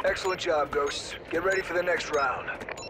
Excellent job, Ghosts. Get ready for the next round.